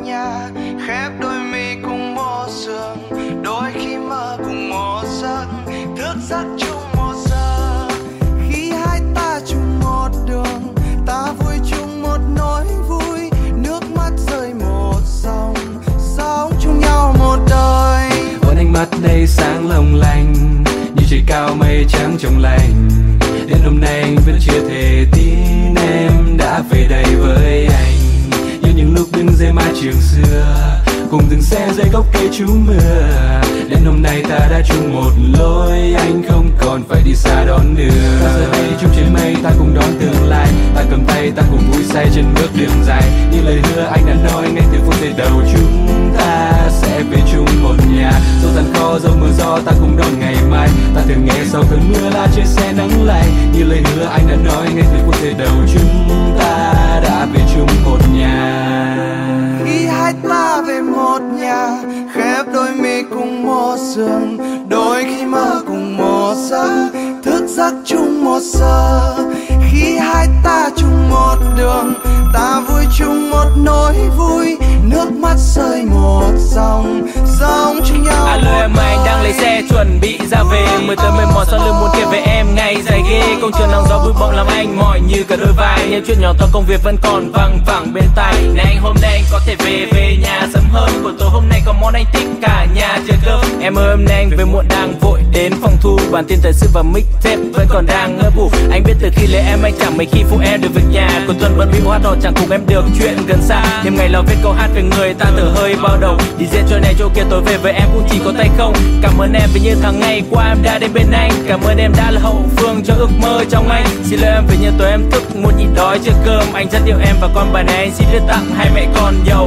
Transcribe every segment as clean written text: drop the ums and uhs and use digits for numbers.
nhà, khép đôi mi cùng một giường, đôi khi mơ cùng một giấc, thức giấc chung một giờ. Khi hai ta chung một đường, ta vui chung một nỗi vui, nước mắt rơi một dòng, sống chung nhau một đời. Ôn ánh mắt đây sáng long lanh, như trời cao mây trắng trong lành. Đến hôm nay anh vẫn chưa thể tin em đã về đây với anh. Như những lúc đứng dưới mái trường xưa, cùng từng xe dưới gốc cây trú mưa. Đến hôm nay ta đã chung một lối, anh không còn phải đi xa đón đưa. Ta giờ đây chung trên mây, ta cùng đón tương lai. Ta cầm tay, ta cùng vui say trên bước đường dài. Như lời hứa anh đã nói ngay từ phút giây đầu, chúng ta sẽ về chung một nhà. Dẫu gian khó, dẫu mưa gió, ta cùng đón ngày mai. Ta thường nghe sau cơn mưa là trên xe nắng lạnh. Như lời hứa anh đã nói ngay từ phút giây đầu, chúng ta đã về chung một nhà. Khi hai ta về một nhà, khép đôi mi cùng một giường, đôi khi mơ cùng một giấc, thức giấc chung một giờ. Khi hai ta chung một đường, ta vui chung một nỗi vui, nước mắt rơi một dòng, sống chung nhau. Alo em, anh đang lấy xe chuẩn bị ra về, mười tới mệt mỏi sau lưng muốn kể về em ngày dài ghê. Công trường nắng gió bụi bặm làm anh mỏi như cả đôi vai, những chuyện nhỏ to công việc vẫn còn văng vẳng bên tai. Này anh hôm nay anh có thể về nhà sớm hơn, buổi tối hôm nay có món anh thích cả nhà chờ cơm. Em ơi hôm nay anh về muộn đang vội đến phòng thu, bản tin thời sự và mixtape vẫn còn đang ngỡ ngủ. Anh biết từ khi lấy em anh chẳng mấy khi phụ em được việc nhà, cuối tuần vẫn bị hoa đỏ chẳng cùng em được chuyện gần xa. Thêm ngày lo viết câu hát về người ta thở hơi bao đầu, đi dễ chỗ này chỗ kia tối về với em cũng chỉ có tay không. Cảm ơn em vì như tháng ngày qua em đã đến bên anh, cảm ơn em đã là hậu phương cho ước mơ trong anh. Xin lỗi em vì như tối em thức muốn nhịn đói chưa cơm, anh rất yêu em và con bài này anh xin đưa tặng hai mẹ con giàu.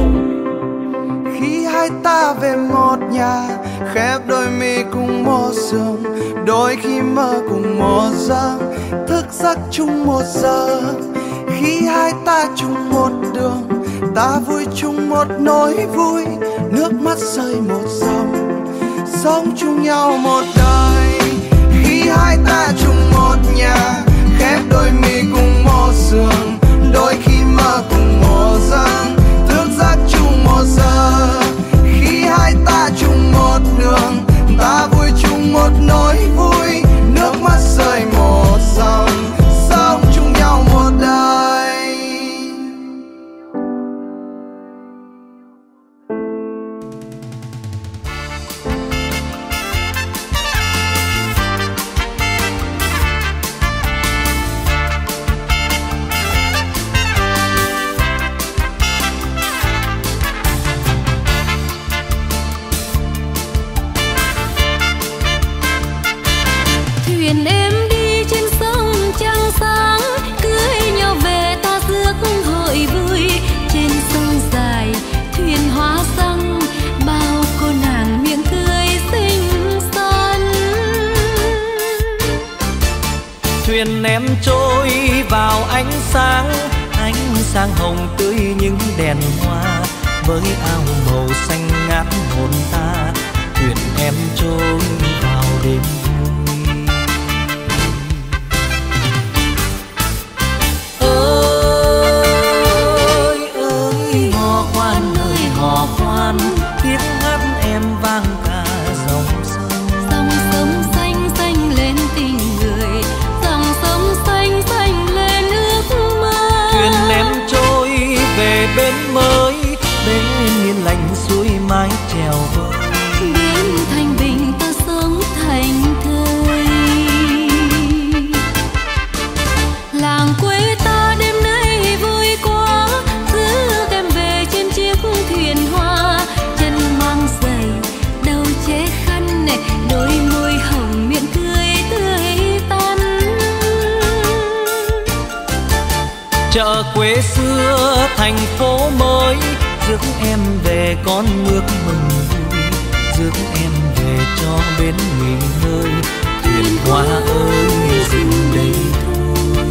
Khi hai ta về một nhà, khép đôi mi cùng một giường, đôi khi mơ cùng một giấc, thức giấc chung một giờ. Khi hai ta chung một đường, ta vui chung một nỗi vui, nước mắt rơi một dòng, sống chung nhau một đời. Khi hai ta chung một nhà, khép đôi mi cùng một giường, đôi khi mơ cùng một giấc, thức giấc chung một giờ. Khi hai ta chung một đường, ta vui chung một nỗi vui, nước mắt rơi một dòng, sống chung nhau một đời. Thuyền em đi trên sông trăng sáng, cưới nhau về ta rước hội vui. Trên sông dài thuyền hoa răng, bao cô nàng miệng cười xinh xắn. Thuyền em trôi vào ánh sáng hồng tươi những đèn hoa, với áo màu xanh ngát hồn ta. Thuyền em trôi vào đêm hò khoan, tiếng hát em vang cả dòng sông. Dòng sông xanh xanh lên tình người, dòng sông xanh xanh lên ước mơ. Thuyền em trôi về bên mới, bên yên lành suối mái chèo vơi. Bên thành bình ta sống thành thơi, làng quê ta đêm nay vui quá, rước em về trên chiếc thuyền hoa. Chân mang giày đầu che khăn này, đôi môi hồng miệng cười tươi tắn. Chợ quê xưa thành phố mới, rước em về con ước mừng vui, rước em về cho bến nghỉ ngơi. Thuyền hoa ơi dừng đây thôi.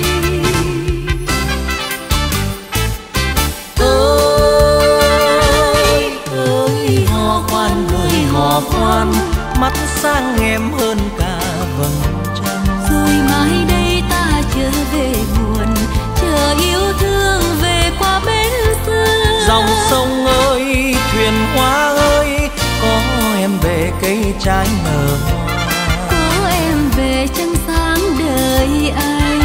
Ơi hò khoan ơi hò khoan, mắt sang em hơn cả vầng trăng. Rồi mai đây ta trở về buồn, chờ yêu thương về qua bến xưa. Dòng sông ơi, thuyền hoa ơi, có em về cây trái nở hoa. Có em về trăng sáng đời anh.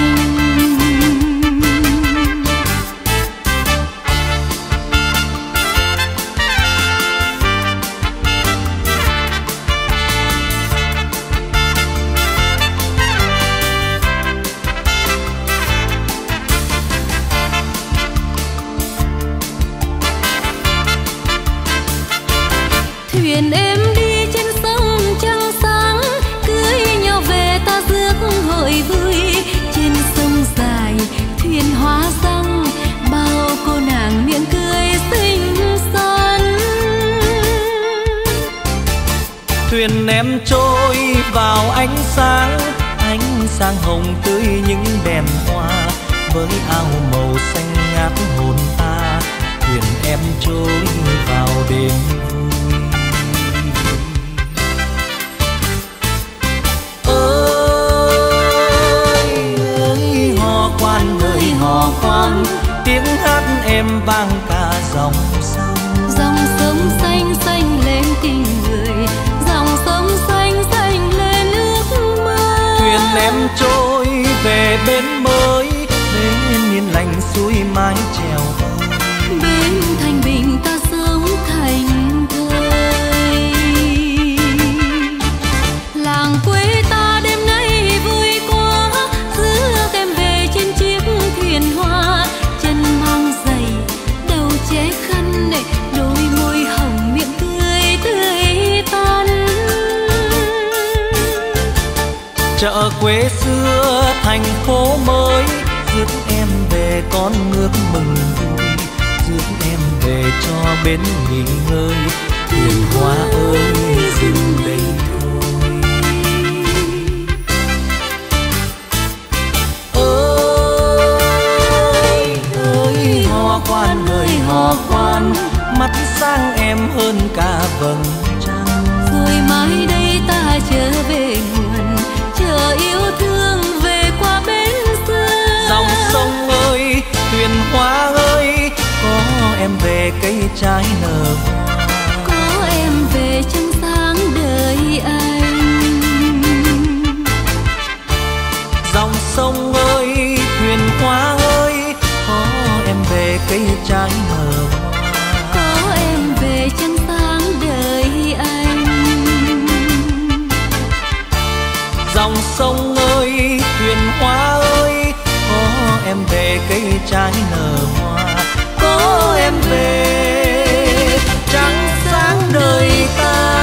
Thuyền em đi trên sông trăng sáng, cưới nhau về ta rước hội vui. Trên sông dài thuyền hoa răng, bao cô nàng miệng cười xinh xắn. Thuyền em trôi vào ánh sáng hồng tươi những đèn hoa, với áo màu xanh ngát hồn ta. Thuyền em trôi vào đêm vui. Hò khoan tiếng hát em vang cả dòng sông. Dòng sông xanh xanh lên tình người, dòng sông xanh xanh lên ước mơ. Thuyền em trôi về bến mới, bến yên lành suối mái chèo ơi. Bên Thanh Bình ta sống thành thơi. Làng quê ta đêm nay vui quá, rước em về trên chiếc thuyền hoa. Chân mang giày đầu che khăn, đôi môi hồng miệng tươi tươi tắn. Chợ quê xưa thành phố mới, rước em về con nước mừng vui. Rước em về cho bến nghỉ ngơi, thuyền hoa ơi dừng đây thôi. Ơi hò khoan ơi hò khoan, mắt sang em hơn cả vầng trăng. Rồi mai đây ta trở về nguồn, chờ yêu thương về qua bến xưa. Dòng sông ơi, thuyền hoa ơi, có em về cây trái nở hoa. Có em về trăng sáng đời anh. Dòng sông ơi, thuyền hoa ơi, có em về cây trái nở hoa. Có em về trăng sáng đời anh. Dòng sông ơi, thuyền hoa ơi, có em về cây trái nở hoa. Có em về trăng sáng đời ta.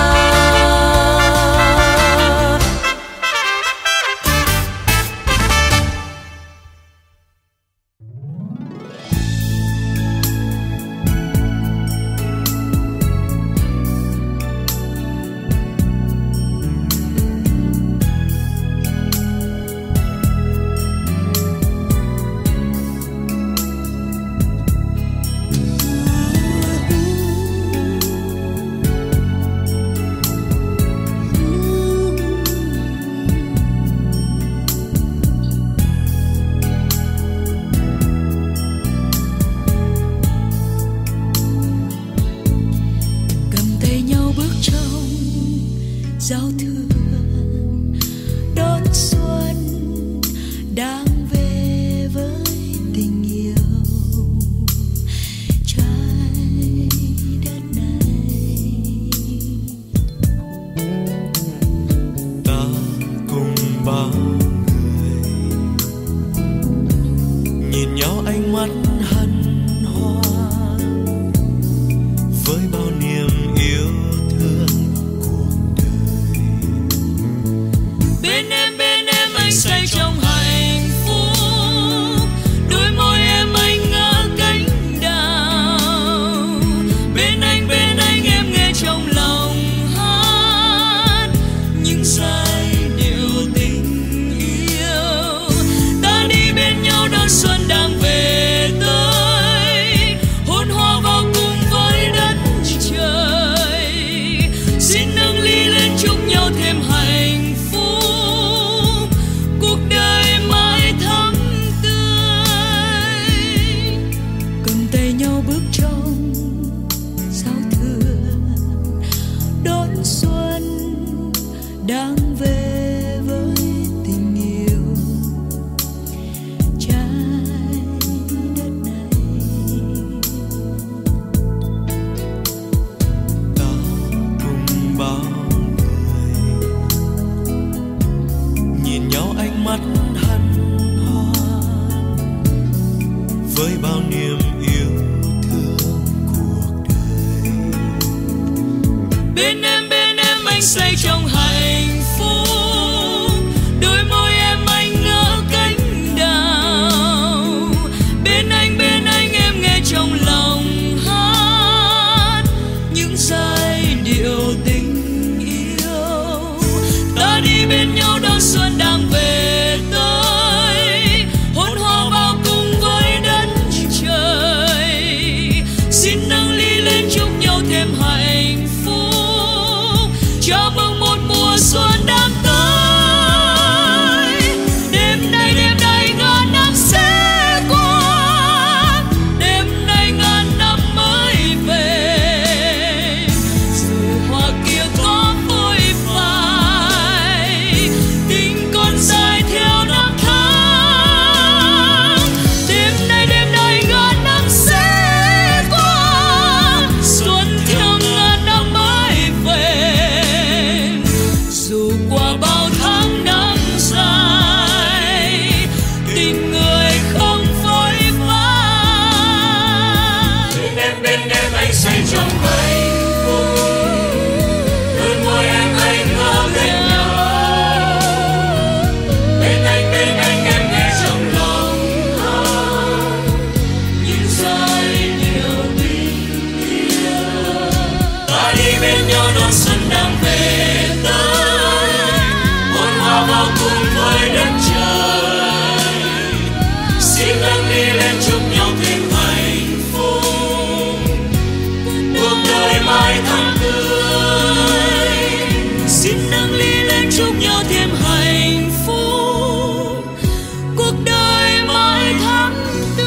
giao thương đón xuân đang về với tình yêu trái đất này. Ta cùng bao người nhìn nhau ánh mắt hân hoan với bao niềm yêu thương cuộc đời. mùa xuân đang về với tình yêu. Trái đất này ta cùng bao người nhìn nhau ánh mắt hân hoan với bao niềm yêu thương cuộc đời. Bên em anh say trong hạnh phúc, đôi môi em anh ngỡ cánh đào. Bên anh em nghe trong lòng hát những giai điệu tình yêu. Ta đi bên nhau đón xuân đang về tới, hôn hoa bao cùng với đất trời. Xin nâng ly lên chúc nhau thêm hạnh phúc, chào mừng một mùa xuân đang tới. Đêm nay ngàn năm sẽ qua, đêm nay ngàn năm mới về. Dù hoa kia có phôi phai, tình còn dài theo năm tháng. Đêm nay ngàn năm sẽ qua, xuân theo ngàn năm mới về. Dù qua bao tháng năm dài, tình người không phôi phai. Bên em anh say trong hạnh phúc, đôi môi em anh ngỡ cánh nhau. Bên anh em nghe trong lòng hát những giai điệu tình yêu. Ta đi bên nhau đón xuân đang về tới, hôn hoa bao cùng với đất trời. Xin nâng ly lên chúc nhau thêm hạnh phúc, cuộc đời mãi thắm tươi. Xin nâng ly lên chúc nhau thêm hạnh phúc, cuộc đời mãi thắm tươi.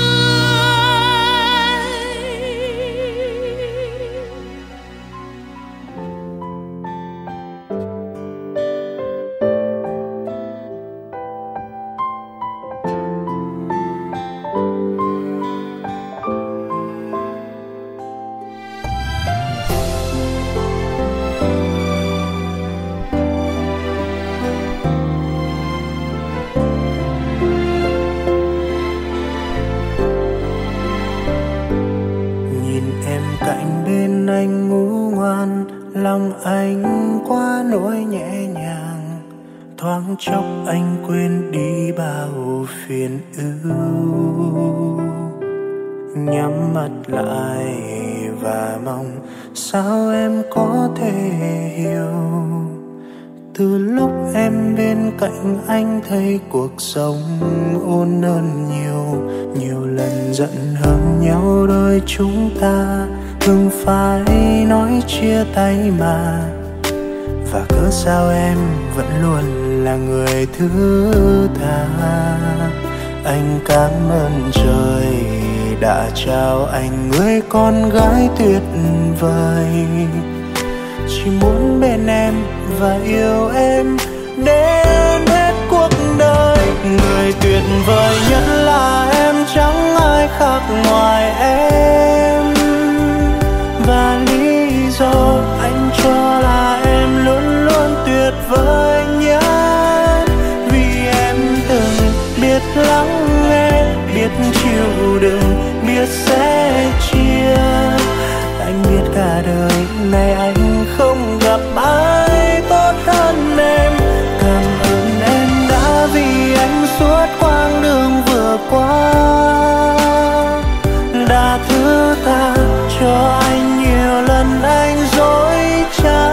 Nhìn em cạnh bên anh ngủ ngoan, lòng anh quá nỗi nhẹ nhàng. Thoáng chốc anh quên đi bao phiền ưu, nhắm mắt lại và mong sao em có thể hiểu. Từ lúc em bên cạnh anh thấy cuộc sống ôn hơn nhiều. Nhiều lần giận hờn nhau đôi chúng ta, thường phải nói chia tay mà. Và cớ sao em vẫn luôn là người thứ tha. Anh cảm ơn trời đã trao anh người con gái tuyệt vời. Chỉ muốn bên em và yêu em đến hết cuộc đời. Người tuyệt vời nhất là em, chẳng ai khác ngoài em. Và lý do anh cho là em luôn luôn tuyệt vời nhất, vì em từng biết lắng nghe, biết chịu đựng, biết sẻ chia. Anh biết cả đời này anh không gặp ai tốt hơn em. Cảm ơn em đã vì anh suốt quãng đường vừa qua, đã thứ tha cho anh nhiều lần anh dối trá.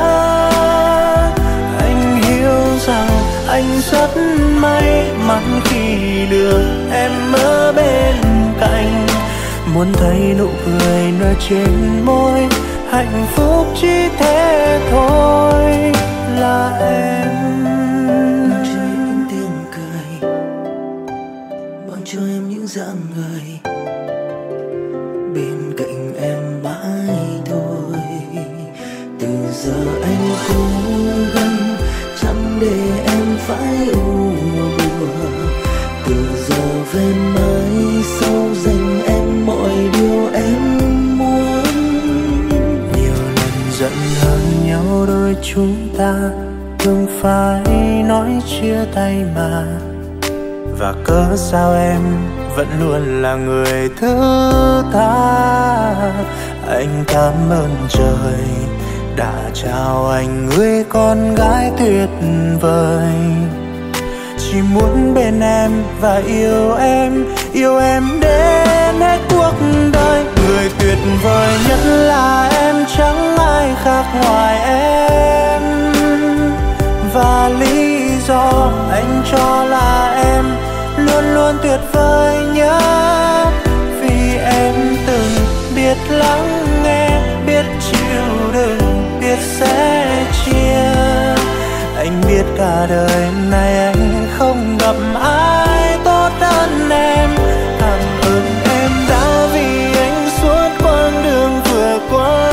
Anh hiểu rằng anh rất may mắn khi được em ở bên cạnh. Muốn thấy nụ cười nở trên môi, hạnh phúc chỉ thế thôi là em. Mang cho em những tiếng cười, mang cho em những dáng người, bên cạnh em mãi thôi. Từ giờ anh cố gắng chẳng để em phải u buồn. Từ giờ về mai sau dành em mọi điều em muốn. Nhiều lần giận hờn nhau đôi chúng ta thường phải nói chia tay mà. Và cớ sao em vẫn luôn là người thứ tha. Anh cảm ơn trời đã trao anh người con gái tuyệt vời. Chỉ muốn bên em và yêu em đến hết cuộc đời. Người tuyệt vời nhất là em, chẳng ai khác ngoài em. Và lý do anh cho là em luôn luôn tuyệt vời nhất. Vì em từng biết lắng nghe, biết chịu đựng, biết sẻ chia. Anh biết cả đời này anh không gặp ai tốt hơn em. Cảm ơn em đã vì anh suốt quãng đường vừa qua,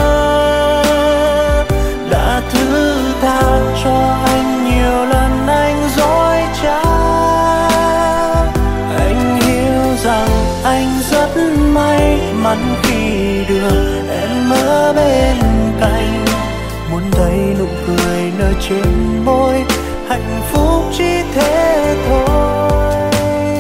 đã thứ tha cho anh nhiều lần anh dối trá. Anh hiểu rằng anh rất may mắn khi được em ở bên cạnh. Muốn thấy nụ cười nở trên môi, hạnh phúc chỉ thế thôi.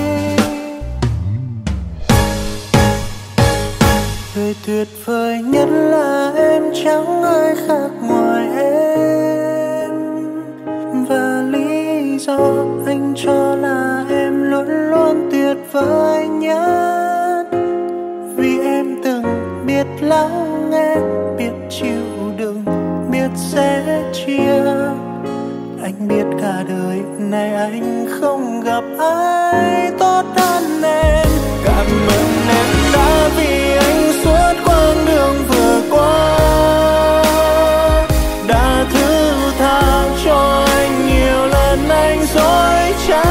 Người tuyệt vời nhất là em, chẳng ai khác ngoài em. Và lý do anh cho là em luôn luôn tuyệt vời nhất. Vì em từng biết lắng nghe, biết chịu đựng, biết sẻ chia. Anh biết cả đời này anh không gặp ai tốt hơn em. Cảm ơn em đã vì anh suốt quãng đường vừa qua, đã thứ tha cho anh nhiều lần anh dối trá.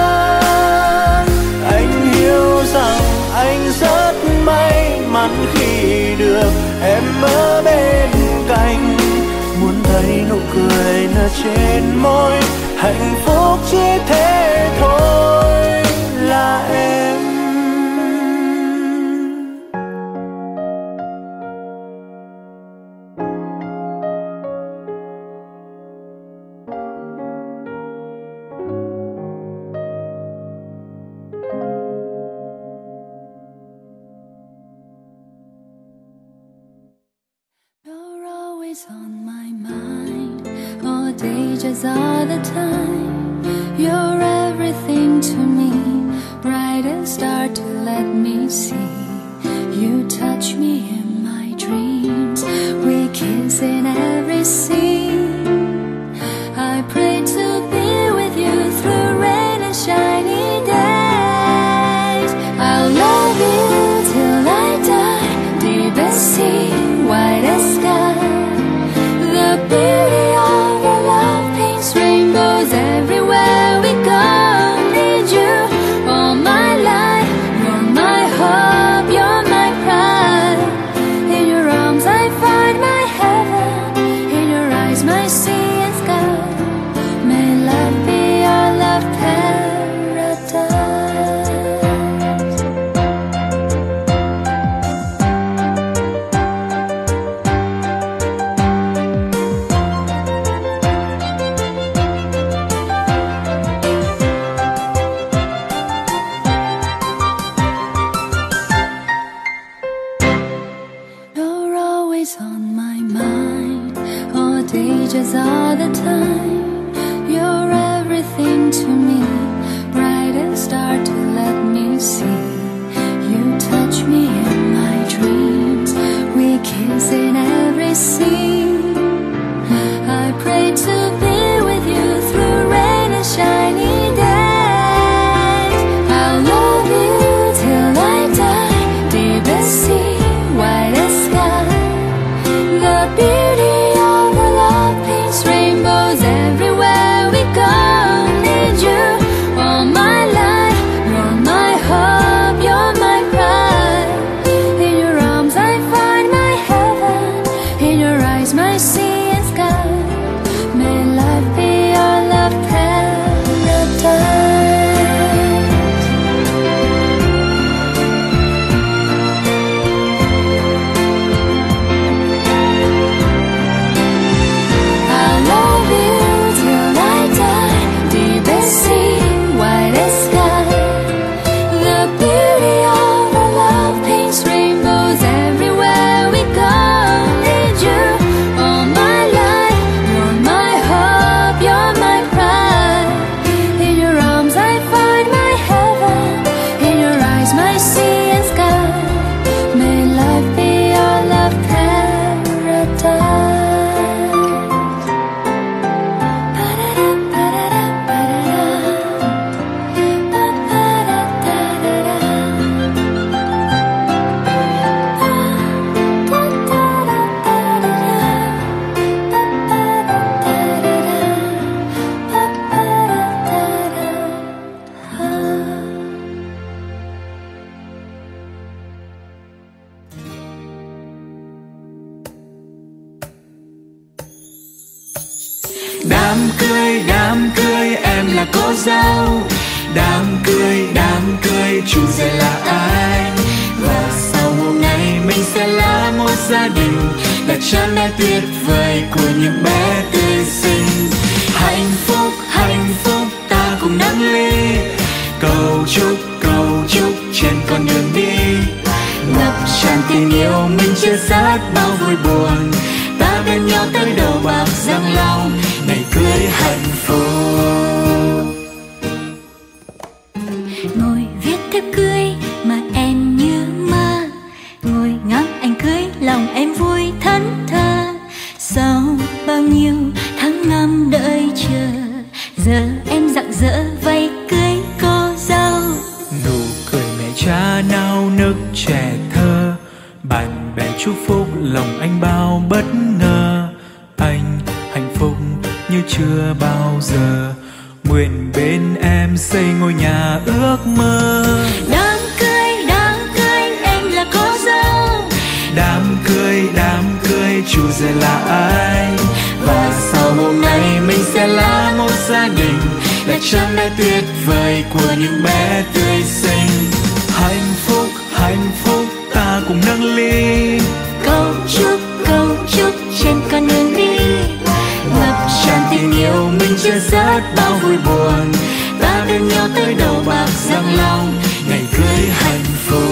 Anh hiểu rằng anh rất may mắn khi được em ở bên cạnh. Muốn thấy nụ cười nở trên môi, hạnh phúc chỉ thế thôi là em. You're always on my mind, all day just all the time. You're everything to me, brightest star to let me see. You touch me in my dreams, we kiss in every scene. I pray to be with you through rain and shiny days. I'll love you till I die, deepest sea, whitest sky. The beauty of your love paints rainbows everywhere we go. Need you all my life, you're my hope, you're my pride. In your arms I find my heaven, in your eyes my sea and sky. May love be our love paradise. You're always on my mind, all day just all the time. You're everything to me, brightest star to let me see. You touch me in my dreams, we kiss in every scene. I pray to be with you through rain and shiny days. I'll love you till I die, deepest sea, whitest sky. The beauty of the love paints rainbows everywhere we go. Need you Đám cưới em là cô dâu. Đám cưới chủ rể là anh. Và sau hôm nay mình sẽ là một gia đình, là cha mẹ tuyệt vời của những bé tươi xinh. Hạnh phúc ta cùng nâng ly, cầu chúc trên con đường đi. Ngập tràn tình yêu mình chia sẻ bao vui buồn, ta bên nhau tới đầu bạc răng long, ngày cưới hạnh phúc. Ngồi viết thiếp cưới mà em như mơ, ngồi ngắm anh cưới lòng em vui thẫn thờ. Sau bao nhiêu tháng năm đợi chờ, giờ em rạng rỡ vây cưới cô dâu. Nụ cười mẹ cha nao nức trẻ thơ, bạn bè chúc phúc lòng anh bao bất ngờ. Anh hạnh phúc như chưa bao giờ, nguyện bên em xây ngôi nhà ước mơ. Đám cưới em là cô dâu. Đám cưới chủ rể là anh. Và sau hôm nay mình sẽ là một gia đình, là cha mẹ tuyệt vời của những bé tươi xinh. Hạnh phúc ta cùng nâng ly, Cầu chúc trên con đường đi. ngập tràn tình yêu mình chia sẻ bao vui buồn, ta bên nhau tới đầu bạc răng long, ngày cưới hạnh phúc.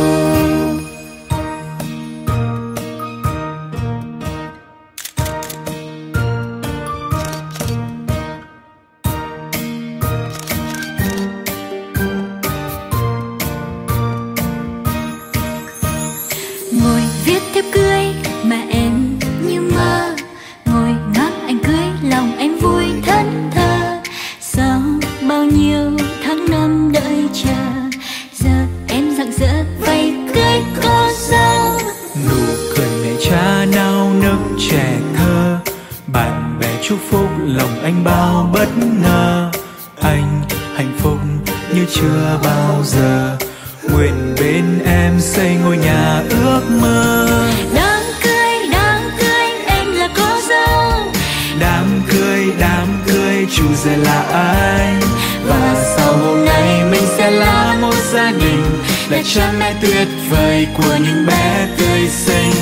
Ngồi viết thiếp cưới mà em như mơ, ngồi ngắm anh cưới lòng em vui thẫn thờ. Sau bao nhiêu tháng năm đợi chờ, giờ em rạng rỡ vây cưới cô dâu. Nụ cười mẹ cha nao nức trẻ thơ, bạn bè chúc phúc lòng anh bao bất ngờ. Anh hạnh phúc như chưa bao giờ, nguyện bên em xây ngôi nhà ước mơ. Đám cưới em là cô dâu. Đám cưới chủ rể là anh. Và sau hôm nay mình sẽ là một gia đình, là cha mẹ tuyệt vời của những bé tươi xinh.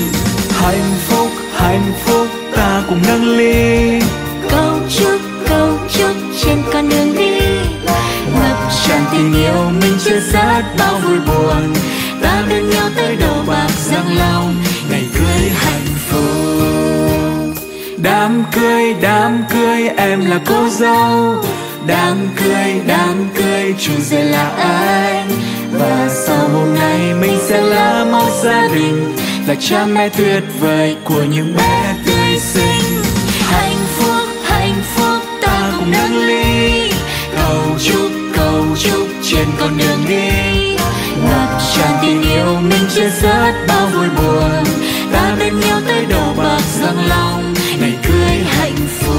Hạnh phúc ta cùng nâng ly, Cầu chúc trên con đường đi. ngập tràn tình yêu mình chia sẻ bao vui buồn, ta bên nhau tới đầu bạc răng long, ngày cưới hạnh phúc. Đám cưới em là cô dâu. Đám cưới chủ rể là anh. Và sau hôm nay mình sẽ là một gia đình, là cha mẹ tuyệt vời của những bé tươi xinh. Hạnh phúc ta cùng nâng ly, cầu chúc trên con đường đi. Ngập tràn tình yêu mình chia sẻ bao vui buồn, ta bên nhau tới đầu bạc răng long, ngày cưới hạnh phúc.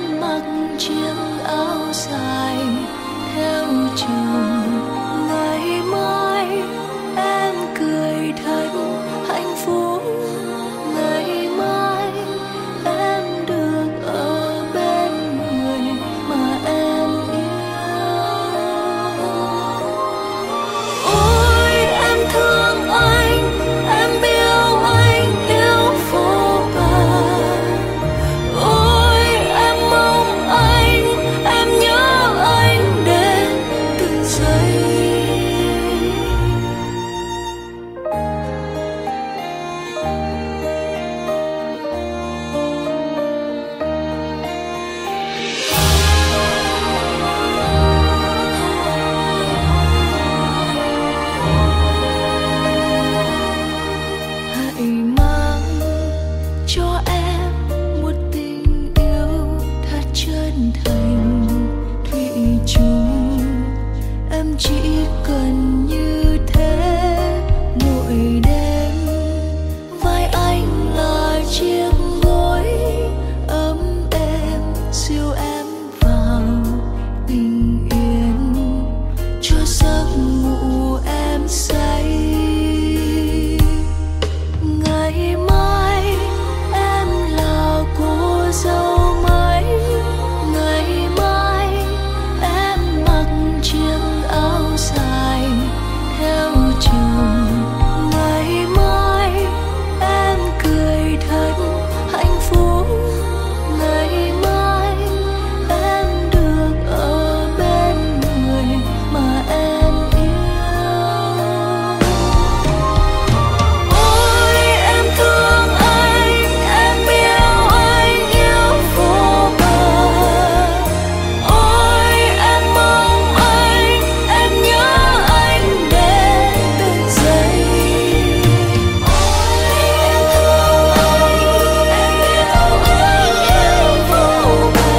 chiếc áo dài theo chồng ngày chỉ cần như thế mỗi đêm. Vai anh là chiếc gối ấm êm dìu em vào bình yên, cho giấc ngủ em say. Ngày mai em là cô dâu mới, ngày mai em mặc chiếc áo dài theo chồng, ngày mai em cười thật hạnh phúc, ngày mai em được ở bên người mà em yêu. Ôi em thương anh, em yêu anh yêu vô bờ. Ôi em mong anh, em nhớ anh đến từng giây. Ôi em thương anh, em yêu anh yêu vô bờ.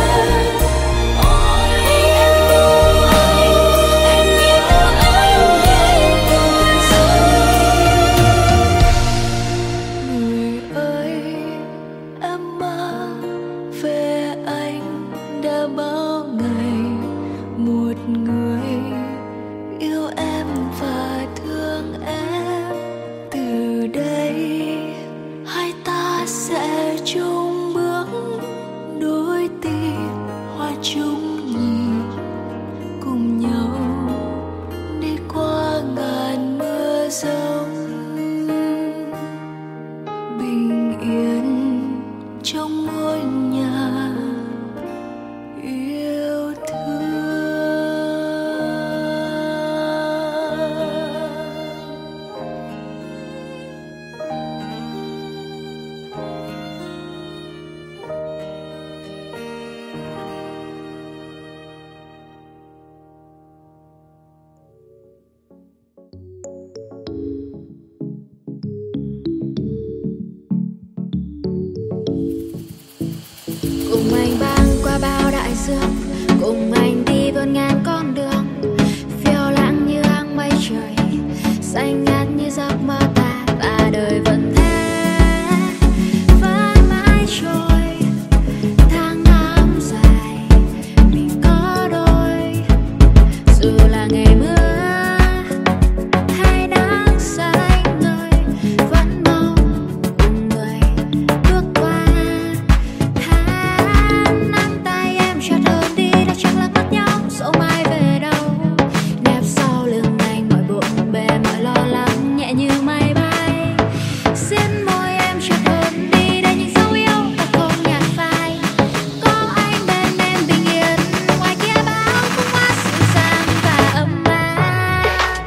Ôi em mong anh, em nhớ anh đến từng giây. Người ơi, em mơ về anh đã bao ngày, một người yêu em và thương em. Từ đây hai ta sẽ chung bước, đôi tim hoa chung nhịp, cùng nhau đi qua ngàn mưa giông, bình yên trong ngôi nhà yêu thương. Cùng anh băng qua bao đại dương, cùng anh đi vượt ngàn con đường, phiêu lãng như áng mây trời, xanh ngát như giấc mơ ta, và đời vẫn thế vẫn mãi trôi. Tháng năm dài mình có đôi, dù là ngày mưa hay nắng xanh ngời, vẫn mong cùng người bước qua. Nắm tay em chặt hơn đi đã chẳng lạc mất nhau, dẫu mai về đâu. Nép sau lưng anh mọi bộn bề mọi lo lắng nhẹ như mây bay. Xiết môi em chặt hơn đi để những dấu yêu ta không nhạt phai. Có anh bên em bình yên, ngoài kia bão không quá dịu dàng và ấm áp.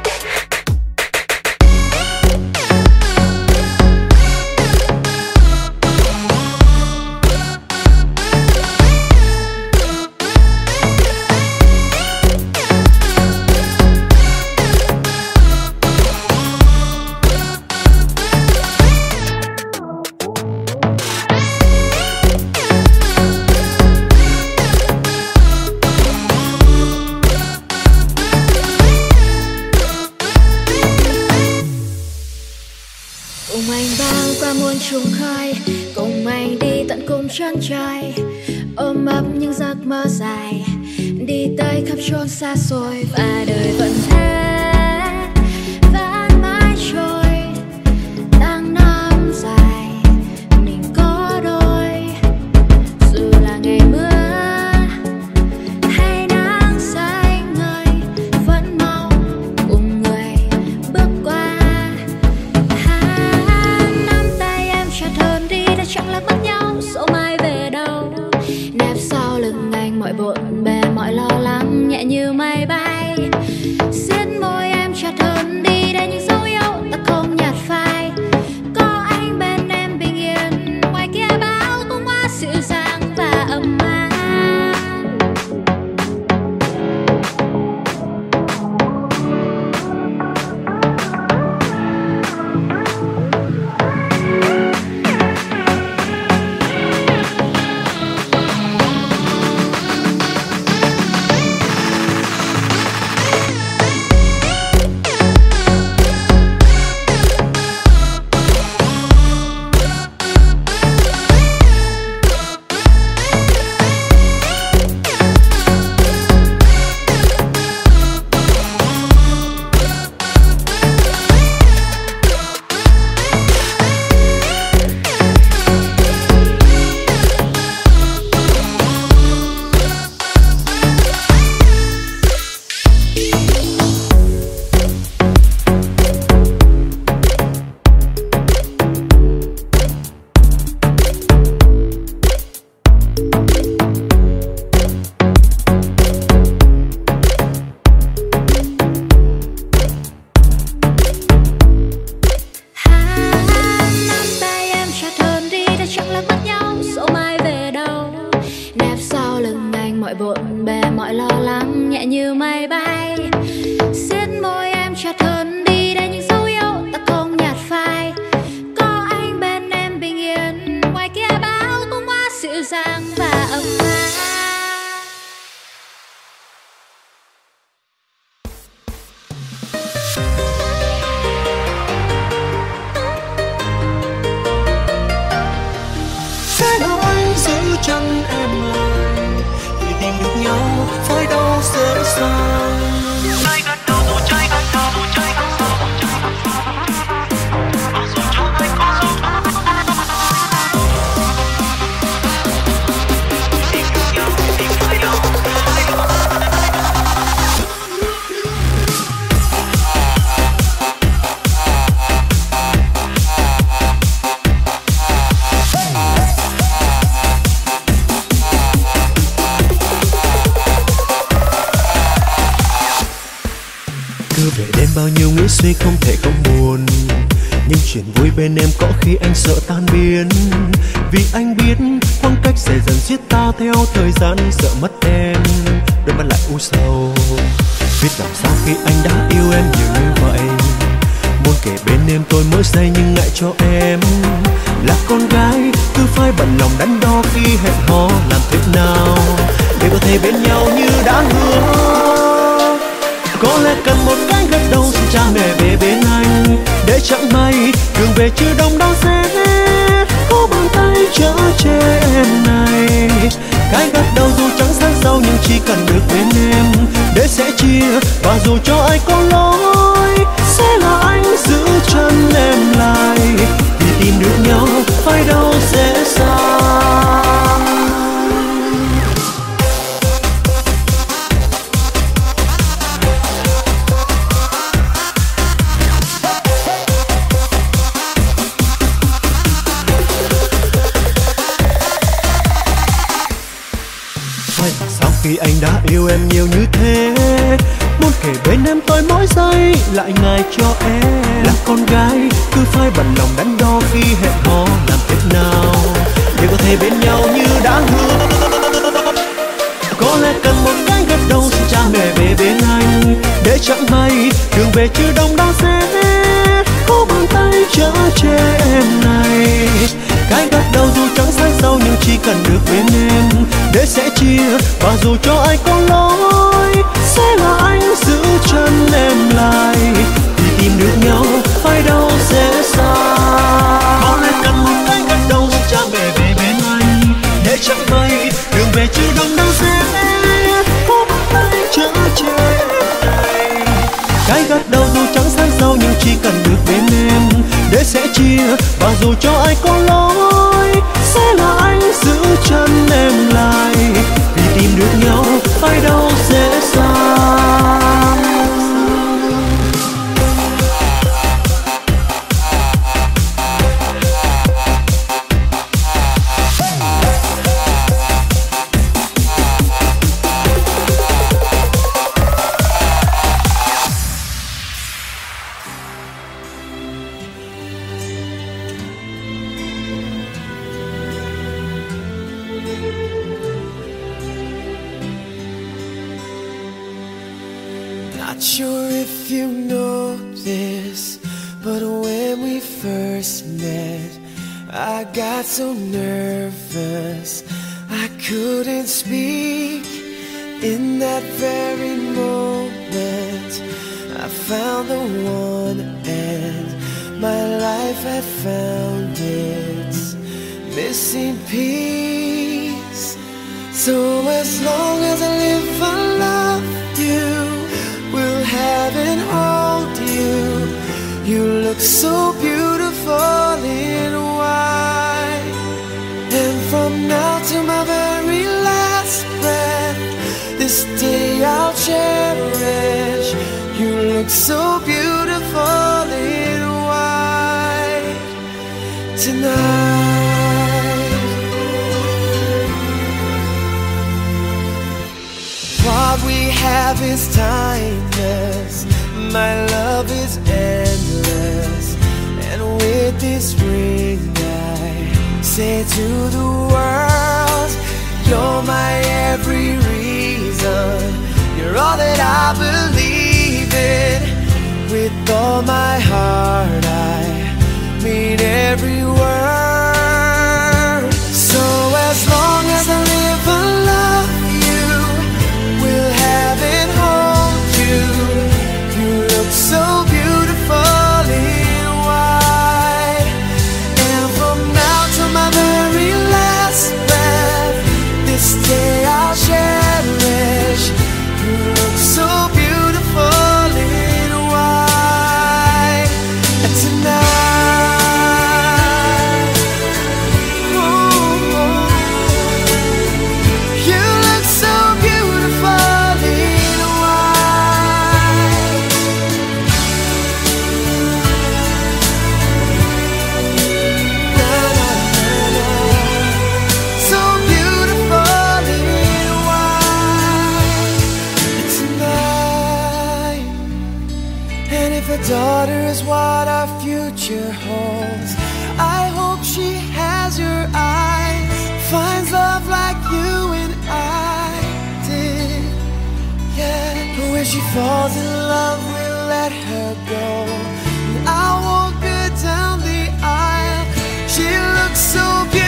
Cùng anh bao qua muôn trùng khơi, cùng anh đi tận cùng chân trời, ôm ấp những giấc mơ dài, đi tới khắp chốn xa xôi, và đời vẫn thế vẫn mãi trôi. Tháng năm dài mình có đôi, dù là ngày mưa hay nắng xanh ngời, vẫn mong cùng người bước qua. Nắm tay em chặt hơn đi đã chẳng lạc mất nhau, dẫu mai về đâu. Nép sau lưng anh mọi bộn bề mọi lo lắng nhẹ như mây bay. Xiết sang. Trái gật đầu dù trái gật đầu dù trái gật đầu dù trái gật đầu, và dù cho ai có dù tình yêu Cứ về đêm bao nhiêu nghĩ suy không thể không buồn, nhưng chuyện vui bên em có khi anh sợ tan biến. Vì anh biết khoảng cách sẽ dần giết ta theo thời gian, sợ mất em đôi mắt lại u sầu. Biết làm sao khi anh đã yêu em nhiều như vậy, muốn kể bên em tôi mỗi giây nhưng ngại cho em là con gái cứ phải bận lòng đắn đo khi hẹn hò. Làm thế nào để có thể bên nhau như đã hứa? Có lẽ cần một cái gật đầu xin cha mẹ về bên anh, để chẳng may đường về chưa đông đón sẽ có bàn tay chở che em này. Cái gật đầu dù chẳng sáng giàu nhưng chỉ cần được bên em, để sẽ chia và dù cho ai có lỗi sẽ là anh giữ chân em lại. Vì tìm được nhau phải đâu dễ dàng. Khi anh đã yêu em nhiều như thế, muốn kể bên em tôi mỗi giây lại ngại cho em là con gái cứ phải bận lòng đắn đo khi hẹn hò. Làm thế nào để có thể bên nhau như đã hứa? Có lẽ cần một cái gật đầu xin cha mẹ về bên anh, để chẳng may đường về chưa đông đón sẽ có bàn tay chở che em này. Cái gật đầu dù chẳng sáng giàu nhưng chỉ cần được bên em, để sẽ chia và dù cho ai có lỗi sẽ là anh giữ chân em lại. Vì tìm được nhau phải đâu dễ dàng. Có lẽ cần một cái gật đầu giúp cha mẹ về bên anh, để chẳng may đường về chưa đông đón sẽ có bàn tay chở che em này. Cái gật đầu dù chẳng sáng giàu nhưng chỉ cần được bên em, để sẽ chia và dù cho ai có lỗi sẽ là anh giữ chân em lại. Vì tìm được nhau phải đâu dễ dàng. Not sure if you know this, but when we first met, I got so nervous I couldn't speak. In that very moment, I found the one, and my life had found its missing piece. So as long as I live, I love you, will have and hold you. You look so beautiful in white, and from now to my very last breath, this day I'll cherish. You look so beautiful in white tonight. What we have is timeless, my love is endless, and with this ring I say to the world, you're my every reason, you're all that I believe in. With all my heart I mean every word. So as long as I live, I love you, will have and hold you. You look so beautiful in white, and from now to my very last breath, this day I'll cherish. You look so If a daughter is what our future holds, I hope she has your eyes, finds love like you and I did. Yeah, but when she falls in love, we'll let her go, and I'll walk her down the aisle. She looks so beautiful.